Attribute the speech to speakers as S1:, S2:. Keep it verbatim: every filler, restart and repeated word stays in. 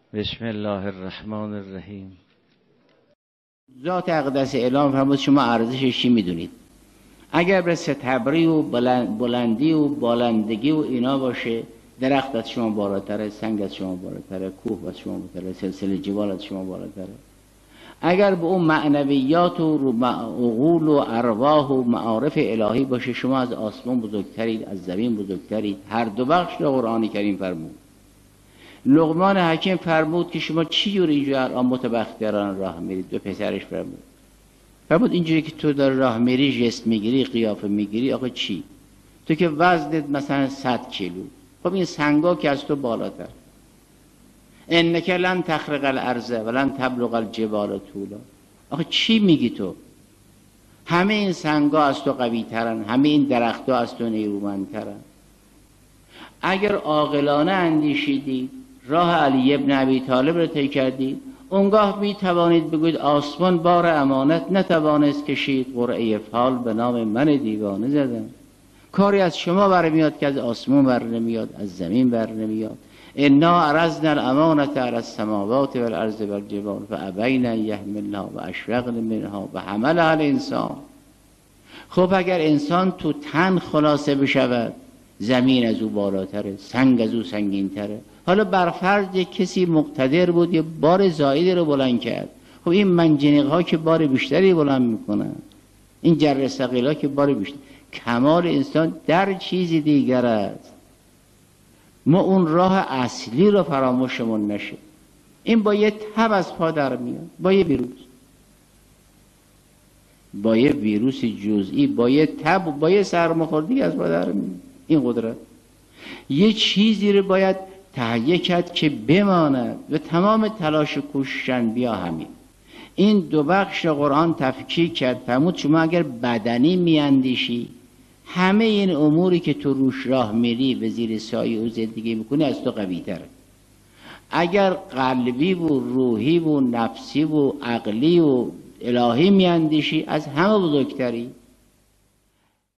S1: بسم الله الرحمن الرحیم.
S2: ذات اقدس اعلام فرمود شما ارزشش چی میدونید؟ اگر به ستبری و بلند بلندی و بالندگی و اینا باشه، درخت از شما بالاتره، سنگ از شما بالاتره، کوه از شما بالاتره، سلسله جبال از شما بالاتره. اگر به اون معنویات و عقول و ارواح و معارف الهی باشه، شما از آسمان بزرگترید، از زمین بزرگترید. هر دو بخش رو قرآن کریم فرمود. لقمان حکیم فرمود که شما چی جوری اینجا الان متبختران راه میرید؟ به پسرش فرمود فرمود اینجوری که تو در راه میری، جست میگیری، قیافه میگیری، آقا چی؟ تو که وزنت مثلا صد کیلو، خب این سنگا که از تو بالاتر. انک لن تخرق الارض ولن تبلغ الجبال طولا. آخه چی میگی تو؟ همه این سنگا از تو قوی ترن، همه این درختها از تو نیرومندترن. اگر عاقلانه اندیشیدی، راه علی ابن ابی طالب رو طی کردی، اونگاه می توانید بگوید آسمان بار امانت نتوانست کشید، قرعه فال به نام من دیوانه زدم. کاری از شما برمیاد که از آسمان بر نمیاد، از زمین بر نمیاد. انا عرضنا الامانة علی السماوات والارض والجبال فابین ان یحملنها واشفقن منها وحملها الانسان. خب اگر انسان تو تن خلاصه بشود، زمین از او بالاتره، سنگ از او سنگینتره. حالا برفرض یک کسی مقتدر بود یه بار زائدی رو بلند کرد، خب این منجنیق ها که بار بیشتری بلند میکنن، این جر ثقیل ها که بار بیشتر. کمال انسان در چیزی دیگر است. ما اون راه اصلی رو فراموشمون نشه. این با یه تب از پا در میاد، با یه ویروس، با یه ویروس جزئی، با یه تب، با یه سرماخوردگی از پا در میاد. این قدرت یه چیزی رو باید تهیه کرد که بماند و تمام تلاش و کوششن بیا همین. این دو بخش قرآن تفکیک کرد. فرمود شما اگر بدنی میاندیشی، همه این اموری که تو روش راه میری و زیر سایه و زندگی میکنی از تو قوی تره. اگر قلبی و روحی و نفسی و عقلی و الهی میاندیشی، از همه بزرگتری.